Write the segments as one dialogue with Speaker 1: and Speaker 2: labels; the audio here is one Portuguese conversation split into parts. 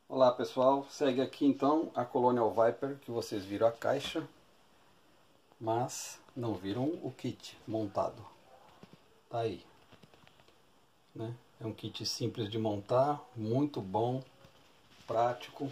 Speaker 1: Olá pessoal, segue aqui então a Colonial Viper, que vocês viram a caixa, mas não viram o kit montado. Tá aí, né? É um kit simples de montar, muito bom, prático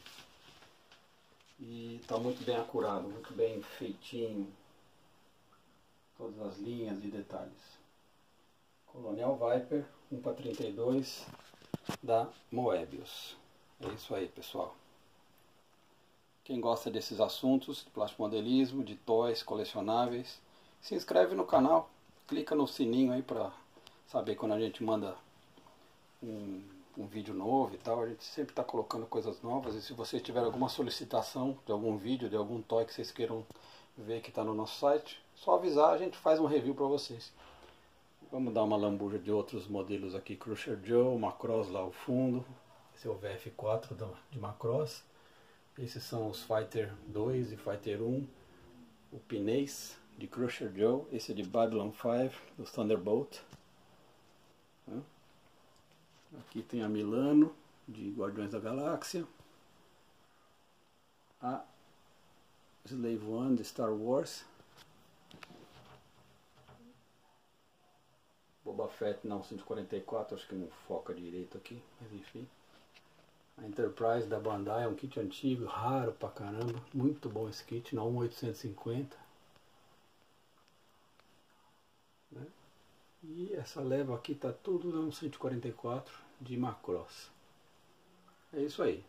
Speaker 1: e tá muito bem acurado, muito bem feitinho, todas as linhas e detalhes. Colonial Viper 1/32 da Moebius. É isso aí, pessoal. Quem gosta desses assuntos, de plástico modelismo, de toys, colecionáveis, se inscreve no canal, clica no sininho aí para saber quando a gente manda um vídeo novo e tal. A gente sempre está colocando coisas novas, e se vocês tiverem alguma solicitação de algum vídeo, de algum toy que vocês queiram ver que está no nosso site, só avisar, a gente faz um review para vocês. Vamos dar uma lambuja de outros modelos aqui. Crusher Joe, Macross lá ao fundo. Esse é o VF4 de Macross. Esses são os Fighter 2 e Fighter 1. O Pinês de Crusher Joe. Esse é de Babylon 5, do Thunderbolt. Aqui tem a Milano, de Guardiões da Galáxia. A Slave One, de Star Wars. Boba Fett, não, 144, acho que não foca direito aqui, mas enfim. A Enterprise da Bandai é um kit antigo, raro pra caramba, muito bom esse kit, na 1850. Né? E essa leva aqui tá tudo na 144 de Macross. É isso aí.